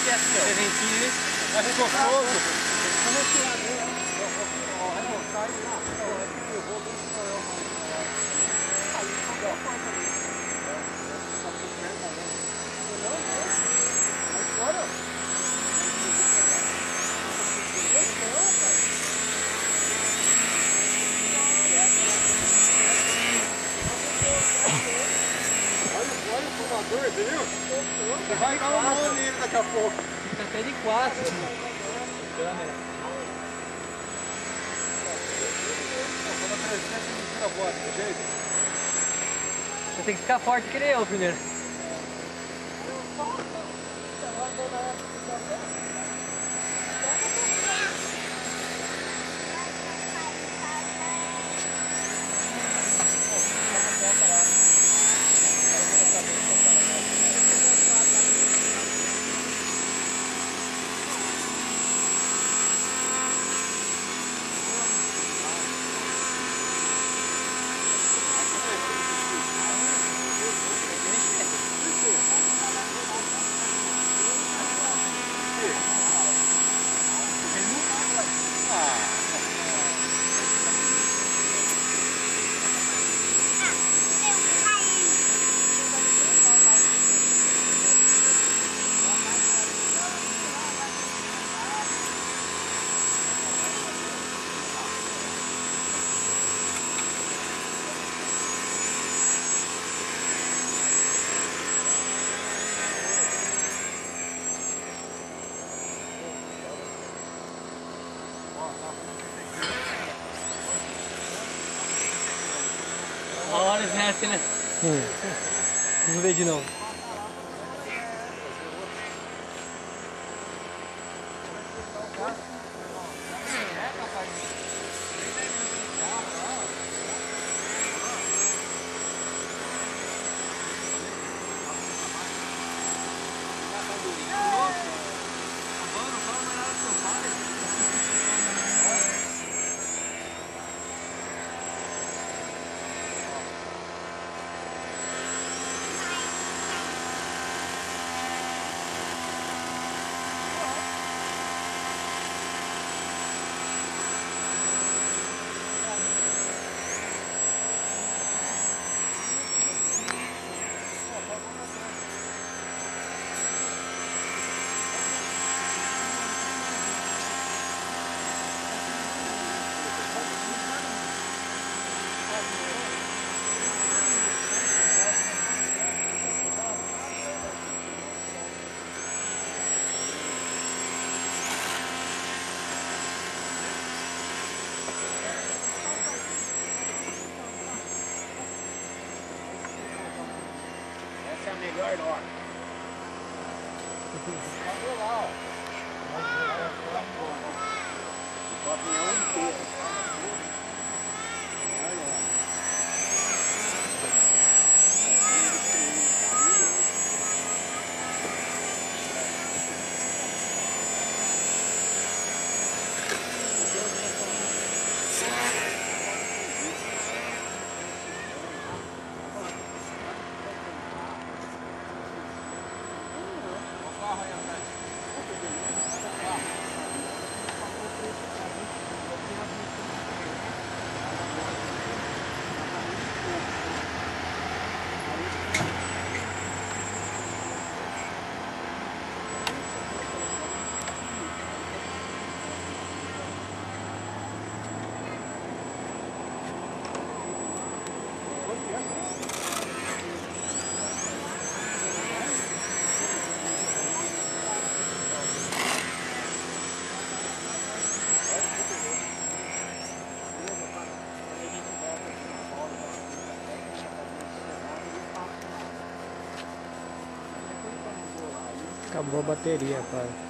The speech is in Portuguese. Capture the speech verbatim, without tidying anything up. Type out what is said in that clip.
que é assim, ó. Presentinho. Mas é gostoso. Olha o fumador, você viu? Você vai dar um mão nele daqui a pouco. Fica até de quatro. Câmera. Quando a presença não tira a bota, do jeito. Você tem que ficar forte que nem eu primeiro. A hora desce, né? Hum. Vamos ver de novo. Essa é a melhor hora. Olha lá, ó. O avião inteiro. Acabou a bateria, pai.